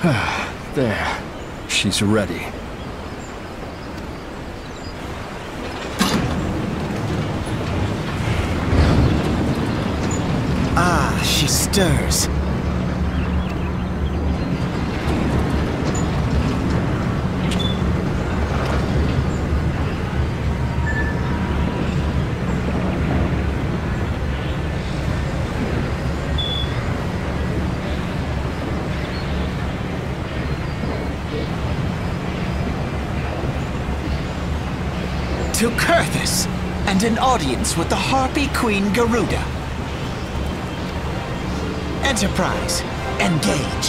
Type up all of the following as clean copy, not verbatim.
There. She's ready. Ah, she stirs. To Kurthus, and an audience with the Harpy Queen Garuda. Enterprise, engage.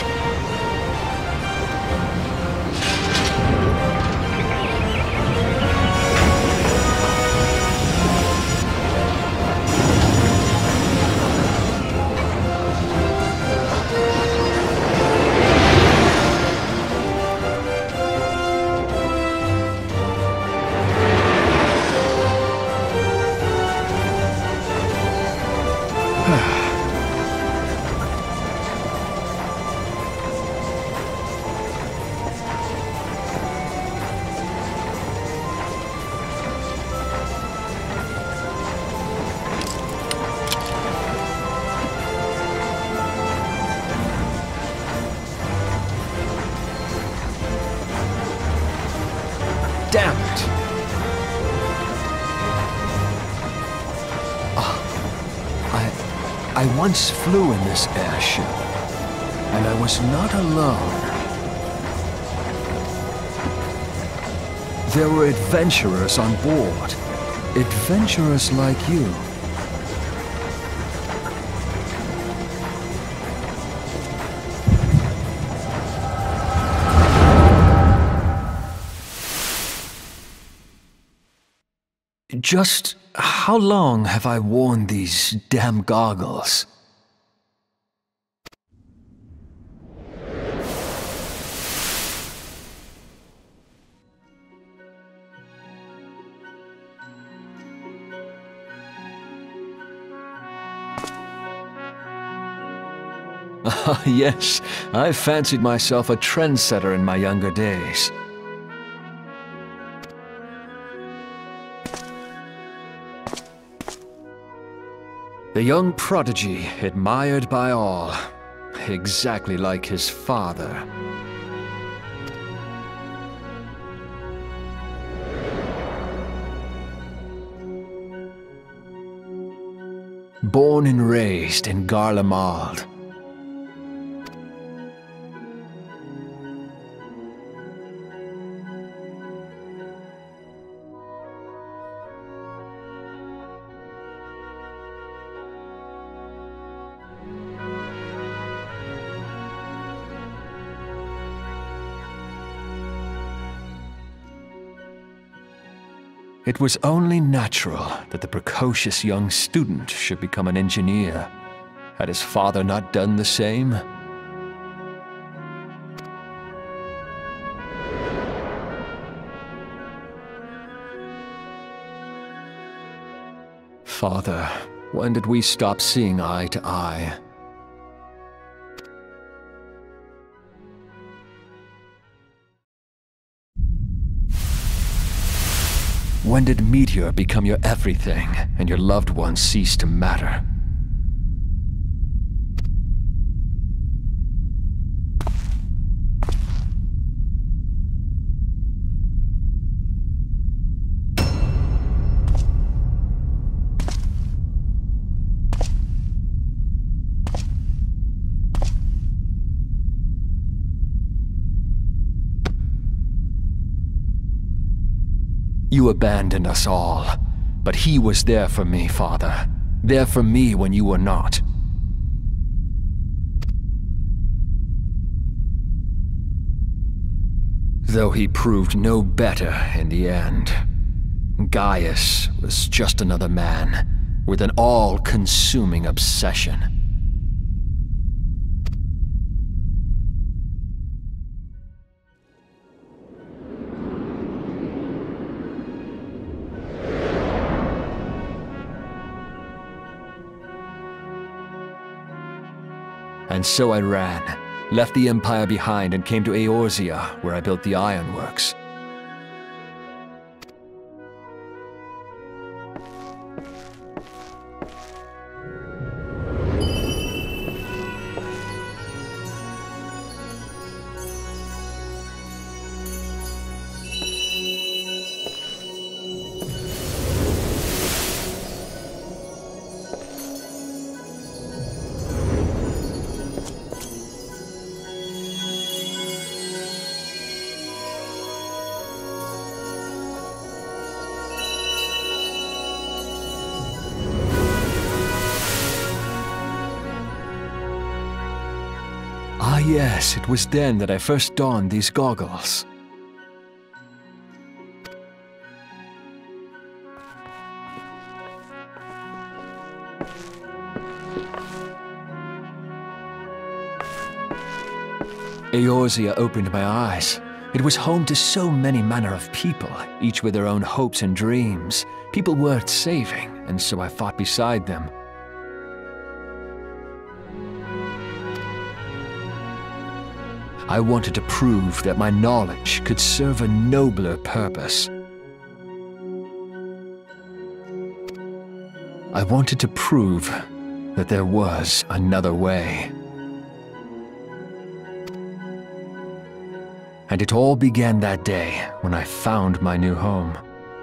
Damn it! I once flew in this airship, and I was not alone. There were adventurers on board. Adventurers like you. Just how long have I worn these damn goggles? Yes, I fancied myself a trendsetter in my younger days. The young prodigy, admired by all, exactly like his father. Born and raised in Garlemald. It was only natural that the precocious young student should become an engineer. Had his father not done the same? Father, when did we stop seeing eye to eye? When did Meteor become your everything, and your loved ones cease to matter? You abandoned us all, but he was there for me, Father. There for me when you were not. Though he proved no better in the end. Gaius was just another man, with an all-consuming obsession. And so I ran, left the Empire behind and came to Eorzea, where I built the ironworks. Ah yes, it was then that I first donned these goggles. Eorzea opened my eyes. It was home to so many manner of people, each with their own hopes and dreams, people worth saving, and so I fought beside them. I wanted to prove that my knowledge could serve a nobler purpose. I wanted to prove that there was another way. And it all began that day when I found my new home.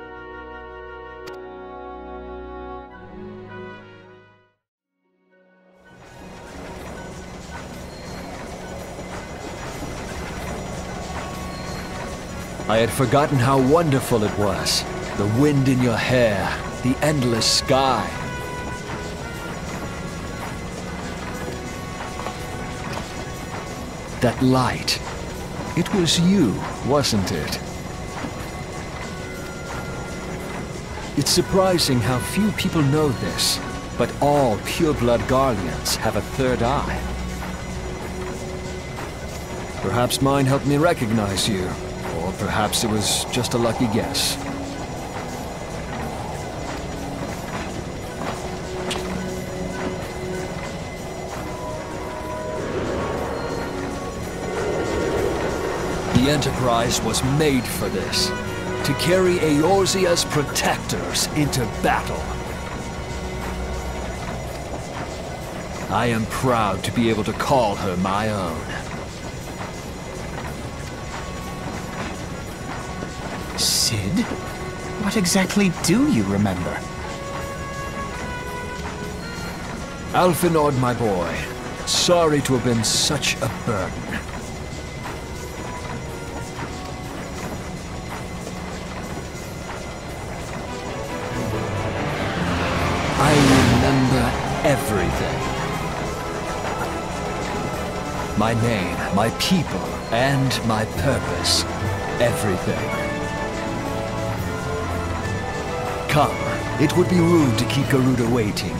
I had forgotten how wonderful it was. The wind in your hair, the endless sky. That light. It was you, wasn't it? It's surprising how few people know this, but all pure-blood Garleans have a third eye. Perhaps mine helped me recognize you. Or perhaps it was just a lucky guess. The Enterprise was made for this, to carry Eorzea's protectors into battle. I am proud to be able to call her my own. Sid? What exactly do you remember? Alphinaud, my boy. Sorry to have been such a burden. I remember everything. My name, my people, and my purpose. Everything. Come, it would be rude to keep Garuda waiting.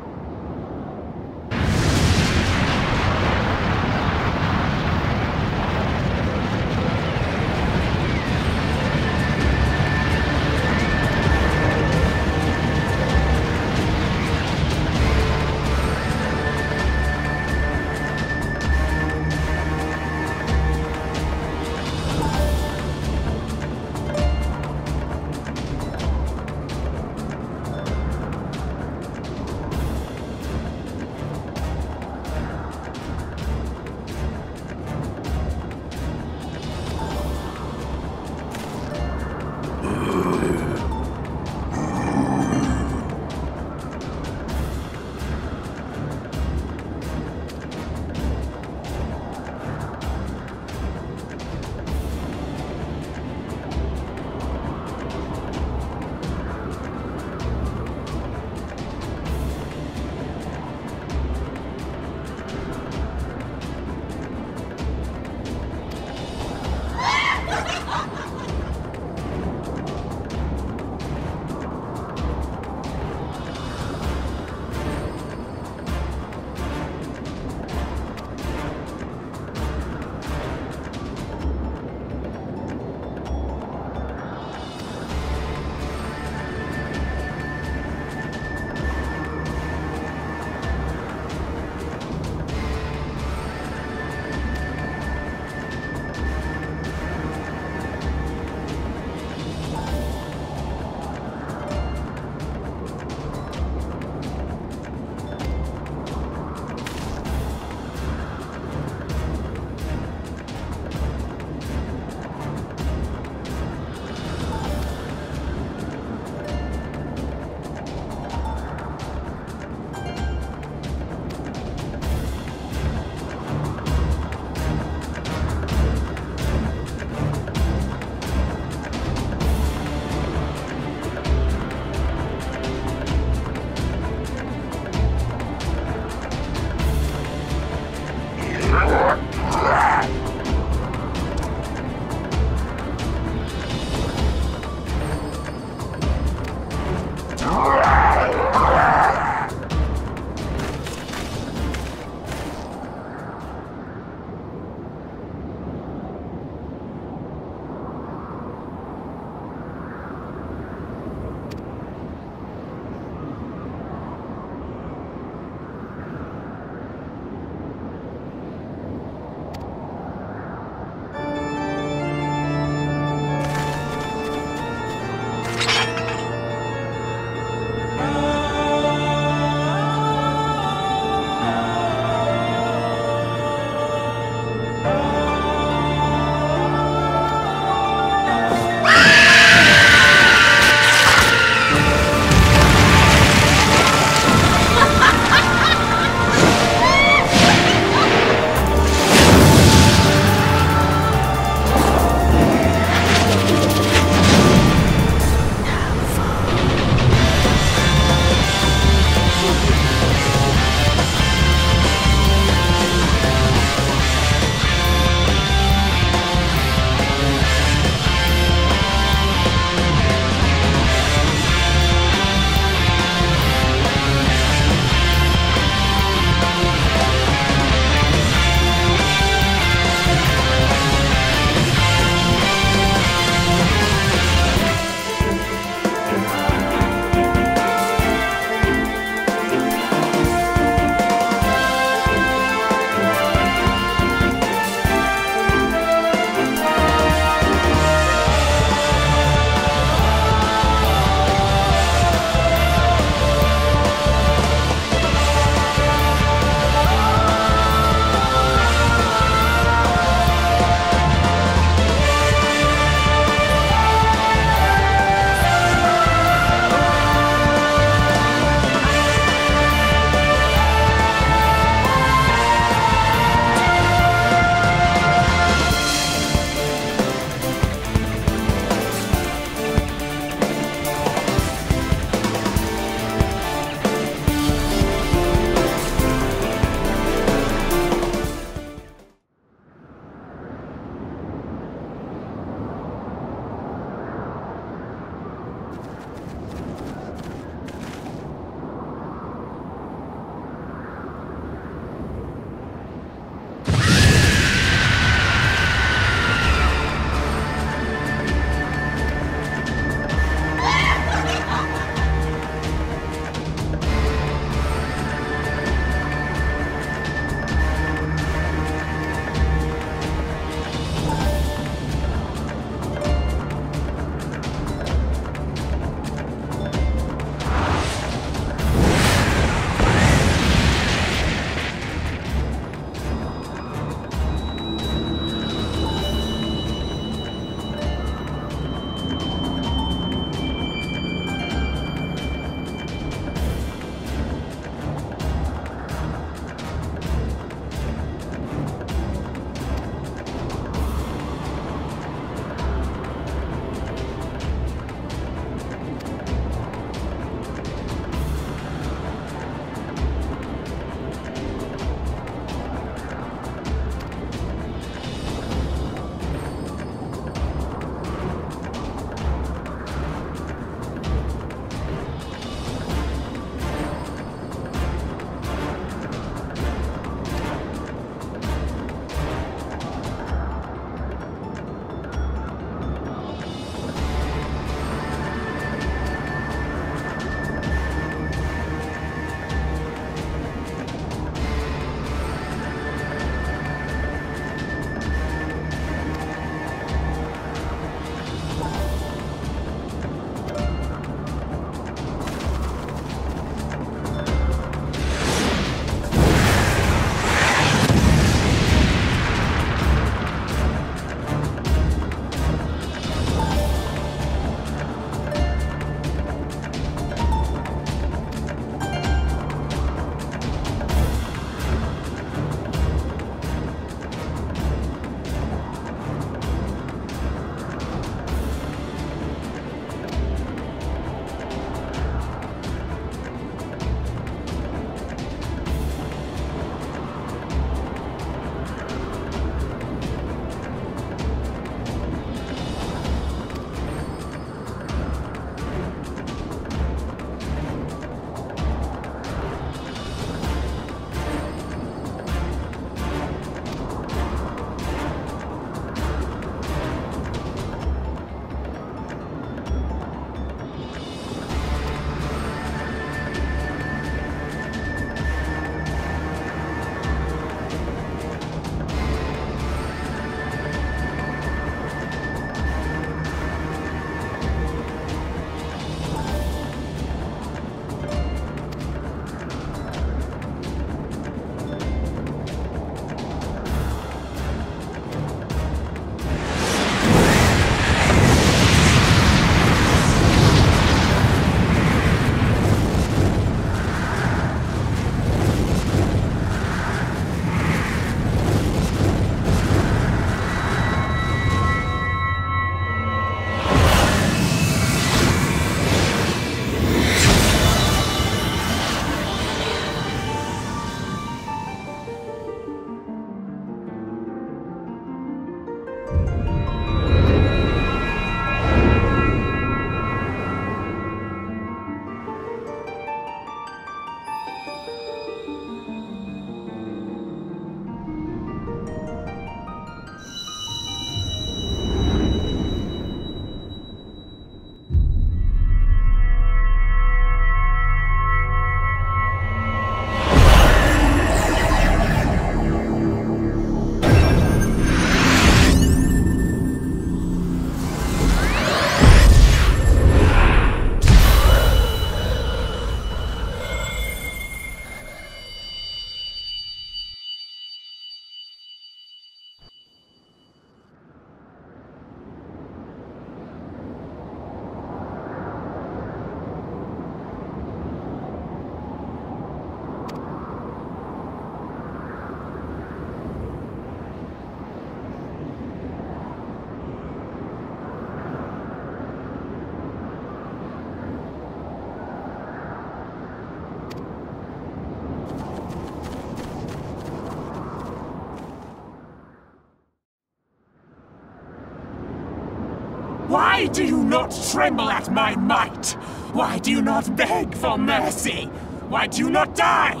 Why do you not tremble at my might? Why do you not beg for mercy? Why do you not die?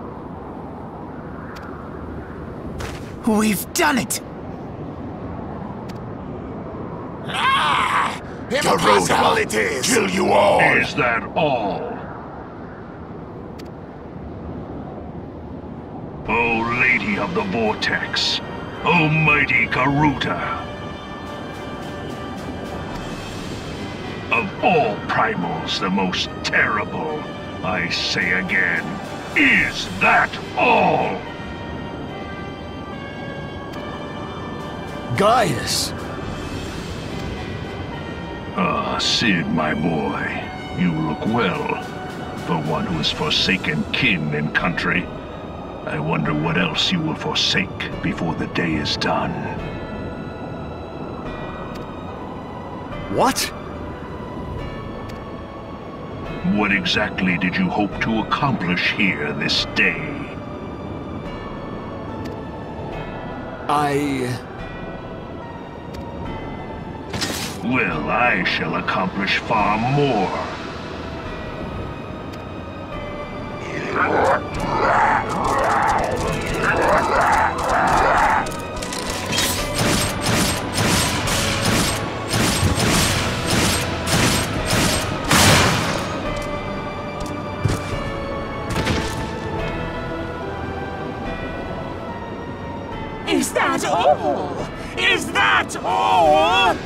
We've done it! Ah! Impossible it is! Kill you all! Is that all? O Lady of the Vortex, O mighty Garuda. Of all primals, the most terrible, I say again, is that all? Gaius! Ah, Cid, my boy, you look well. For one who has forsaken kin and country, I wonder what else you will forsake before the day is done. What? What exactly did you hope to accomplish here this day? Well, I shall accomplish far more. Is that all? Is that all?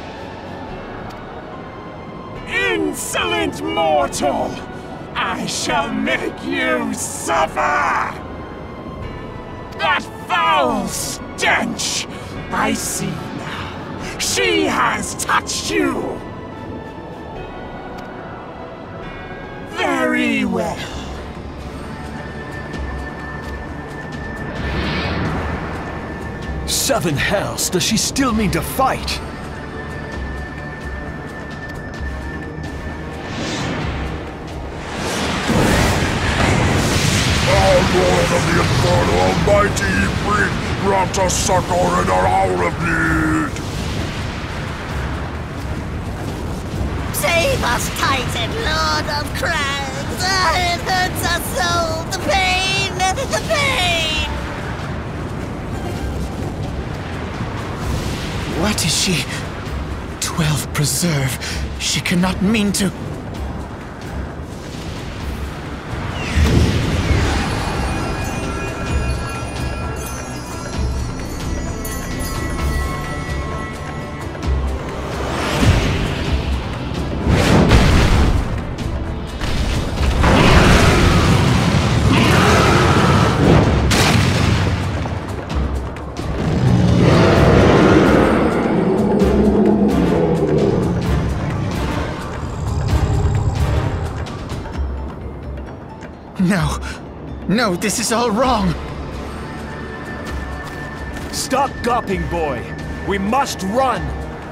Insolent mortal! I shall make you suffer! That foul stench! I see now. She has touched you! Very well. Seven hells, does she still mean to fight? Lord of the Inferno Almighty, brought us succor in our hour of need! Save us, Titan, Lord of Crags! It hurts us so! The pain! The pain! What is she? 12 preserve. She cannot mean to... No. No, this is all wrong. Stop gawping, boy. We must run.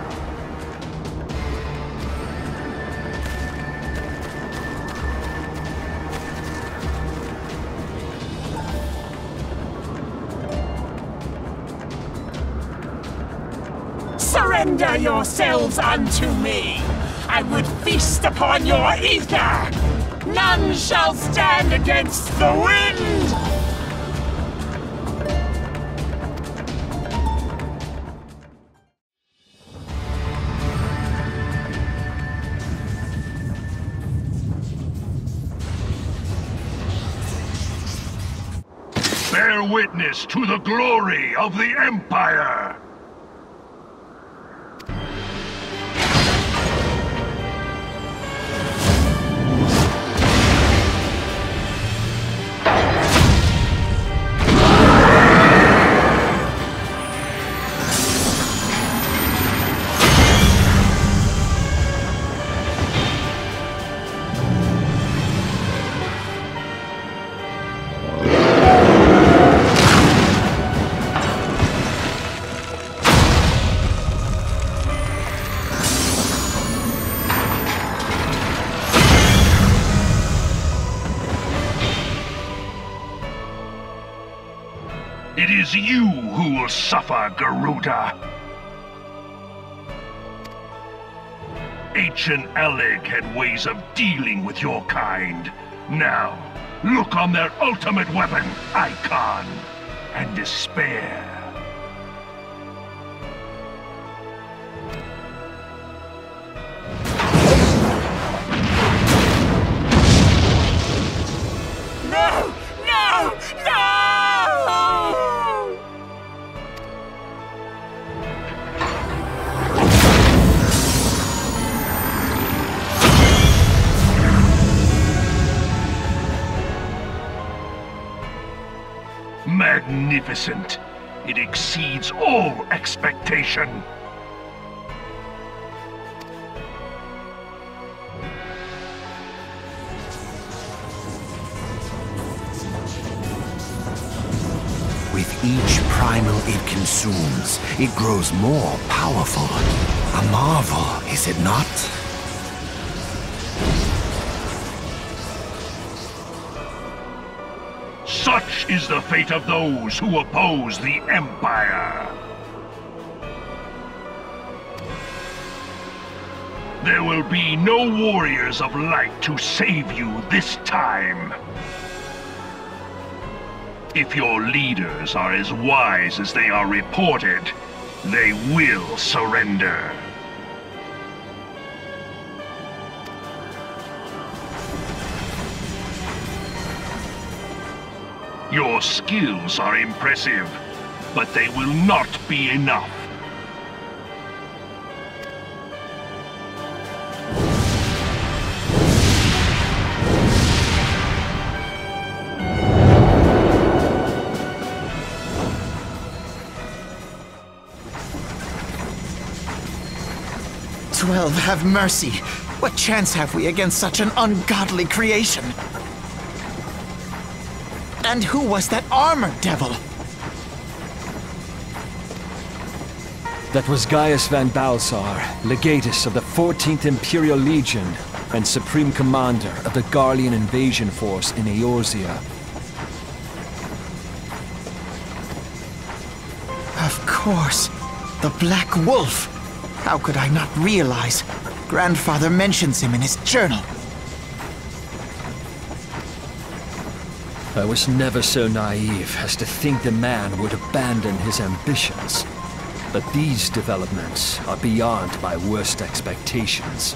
Surrender yourselves unto me! I would feast upon your ether! None shall stand against the wind! Bear witness to the glory of the Empire! It is you who will suffer, Garuda. Ancient Alec had ways of dealing with your kind. Now, look on their ultimate weapon, Icon, and despair. No! No! No! Magnificent. It exceeds all expectation. With each primal it consumes, it grows more powerful. A marvel, is it not? Such is the fate of those who oppose the Empire. There will be no warriors of light to save you this time. If your leaders are as wise as they are reported, they will surrender. Your skills are impressive, but they will not be enough. Twelve, have mercy. What chance have we against such an ungodly creation? And who was that armored devil? That was Gaius Van Balsar, Legatus of the 14th Imperial Legion and Supreme Commander of the Garlean invasion force in Eorzea. Of course, the Black Wolf. How could I not realize? Grandfather mentions him in his journal. I was never so naive as to think the man would abandon his ambitions. But these developments are beyond my worst expectations.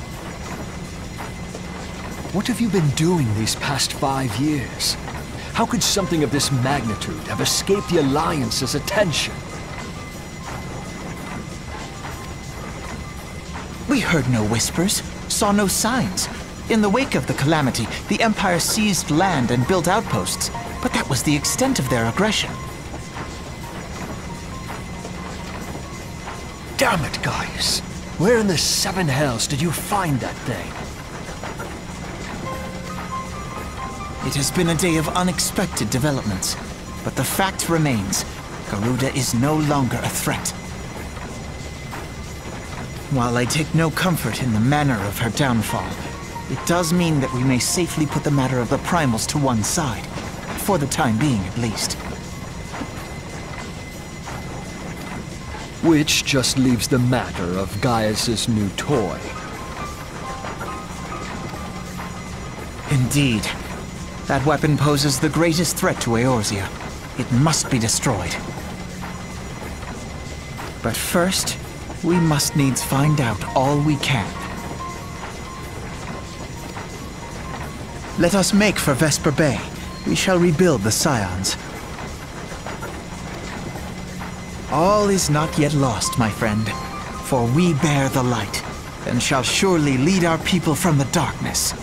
What have you been doing these past 5 years? How could something of this magnitude have escaped the Alliance's attention? We heard no whispers, saw no signs. In the wake of the calamity, the Empire seized land and built outposts, but that was the extent of their aggression. Damn it, Gaius! Where in the seven hells did you find that thing? It has been a day of unexpected developments, but the fact remains, Garuda is no longer a threat. While I take no comfort in the manner of her downfall, it does mean that we may safely put the matter of the primals to one side, for the time being at least. Which just leaves the matter of Gaius's new toy. Indeed. That weapon poses the greatest threat to Eorzea. It must be destroyed. But first, we must needs find out all we can. Let us make for Vesper Bay. We shall rebuild the Scions. All is not yet lost, my friend, for we bear the light, and shall surely lead our people from the darkness.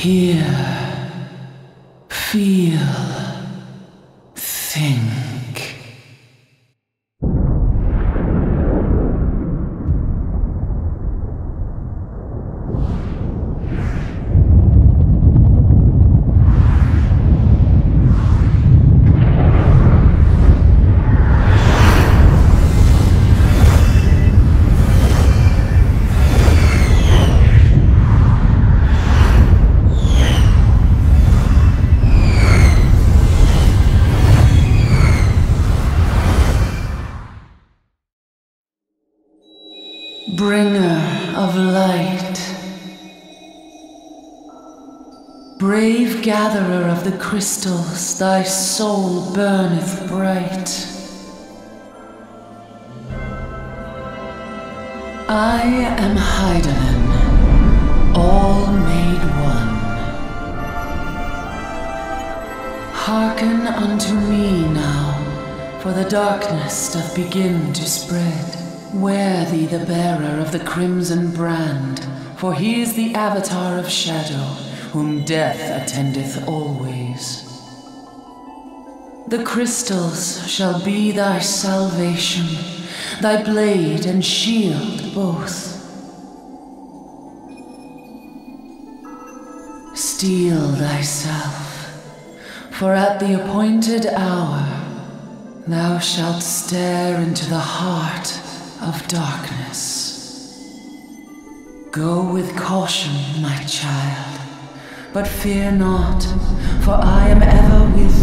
Hear, feel, think. Bringer of light, brave gatherer of the crystals, thy soul burneth bright. I am Hydaelyn, all made one. Hearken unto me now, for the darkness doth begin to spread. Wear thee the bearer of the crimson brand, for he is the avatar of shadow, whom death attendeth always. The crystals shall be thy salvation, thy blade and shield both. Steel thyself, for at the appointed hour thou shalt stare into the heart of darkness. Go with caution, my child, but fear not, for I am ever with